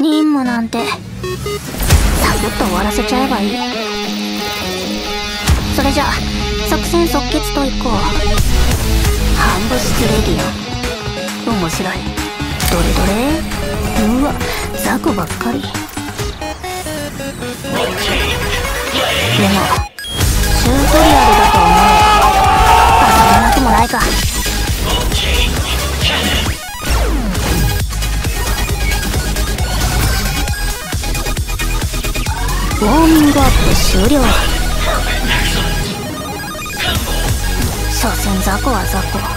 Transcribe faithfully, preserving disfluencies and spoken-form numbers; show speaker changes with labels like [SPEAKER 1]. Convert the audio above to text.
[SPEAKER 1] 任務なんてサクッと終わらせちゃえばいい。それじゃ即戦即決といこう。ハンブステレディアン面白い。どれどれ。うわ雑魚ばっかり。でもチュートリアルだと思えば遊べなくもないか。ウォーミングアップ終了。所詮雑魚は雑魚。